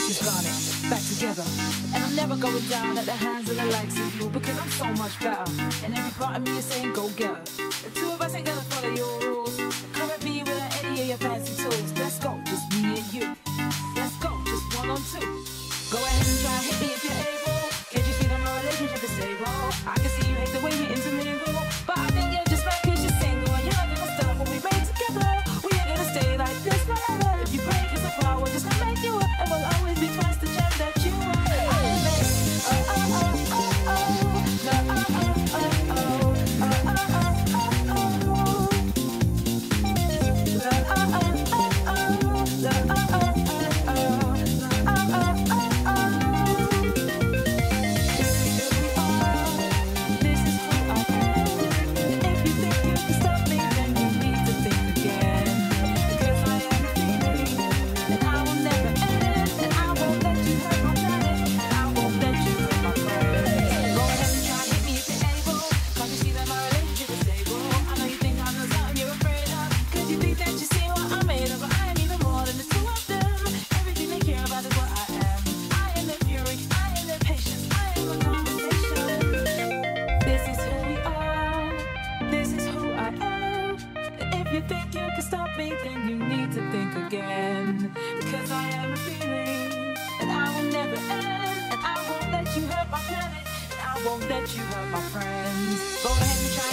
just got it back together. And I'm never going down at the hands of the likes of you, because I'm so much better. And every part of me is saying go get her. The two of us ain't gonna follow your rules. Come at me without any of your fancy tools. Let's go, just me and you. Let's go, just one on two. Go ahead and try and hit me if you're able. Can't you see that my relationship is stable? I can see you hate the way we intermingle, but I think you're just right cause you're single. And you're not gonna stop when we made together. We ain't gonna stay like this forever. If you break us apart, we're just gonna make you up, and we'll always be twice the gem that you are. Let you hurt my friends. Go ahead and try